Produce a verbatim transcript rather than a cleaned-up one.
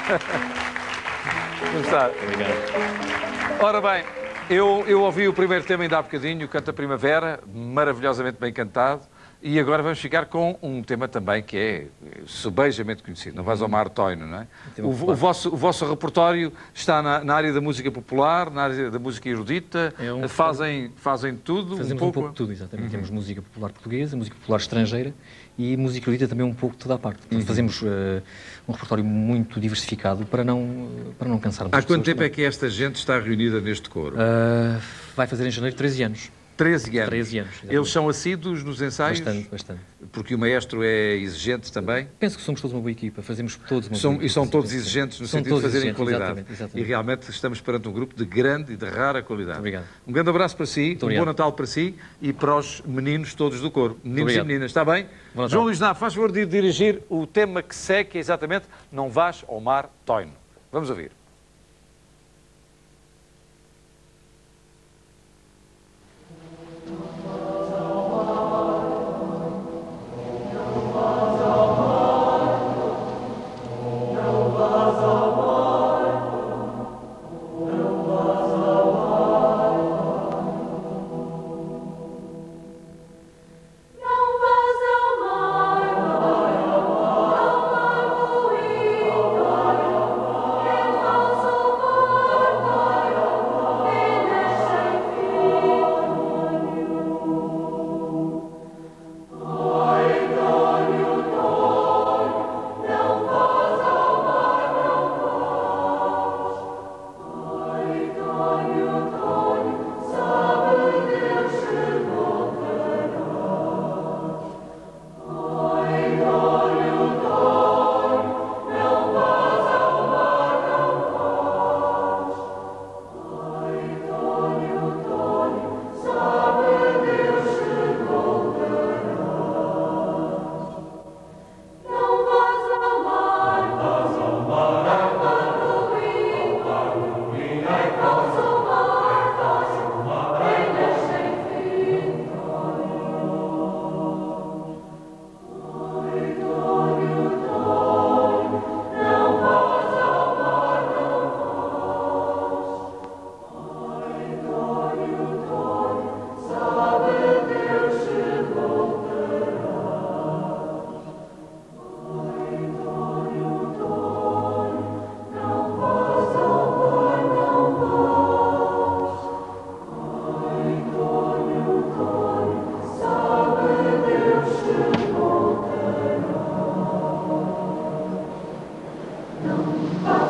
Como está? Obrigado. Ora bem, eu, eu ouvi o primeiro tema ainda há bocadinho, Canta Primavera, maravilhosamente bem cantado, e agora vamos ficar com um tema também que é subejamente conhecido, Não Vais ao Mar, Toino, não é? O, o, vosso, o vosso repertório está na, na área da música popular, na área da música erudita, É um- fazem, fazem tudo? Fazemos um um pouco, pouco de tudo, exatamente. Temos música popular portuguesa, música popular estrangeira e música erudita também um pouco de toda a parte. Portanto, fazemos uh, um repertório muito diversificado para não, para não cansarmos Há as quanto pessoas tempo é também. que esta gente está reunida neste coro? Uh, vai fazer em janeiro treze anos. treze anos. treze anos, exatamente. Eles são assíduos nos ensaios? Bastante, bastante. Porque o maestro é exigente também? Penso que somos todos uma boa equipa, fazemos todos uma São, boa equipa. e são sim, todos sim. exigentes no São sentido de todos fazerem exigentes, qualidade. exatamente, exatamente. E realmente estamos perante um grupo de grande e de rara qualidade. Obrigado. Um grande abraço para si, um bom obrigado. Natal para si e para os meninos todos do coro. Meninos e obrigado. meninas, está bem? Bom Natal. João Luís Ná, faz favor de dirigir o tema que segue, que é exatamente Não Vás ao Mar, Toino. Vamos ouvir. Não vás ao mar, não vai ruir, não vás ao mar, e deixa Ai, Dório, Dório, não vás ao mar, não vás. Ai, Dório, Dório, sabe Deus se voltarás. Ai, Dório, Dório, não vás ao mar, não vás. Ai, Dório, Dório, sabe Deus se voltarás. Não vás ao mar, não vás ao mar, não vai ruim, vai ruim, ai, vás ao mar, vás ao mar, ainda sem fim. Ai, Dório, Dório, não vás ao mar, não vás. Ai, Dório, Dório, sabe Deus se voltarás. Ai, Dório, Dório, não vás ao mar, não vás. Ai, Dório, Dório, sabe Deus se voltarás. Não vás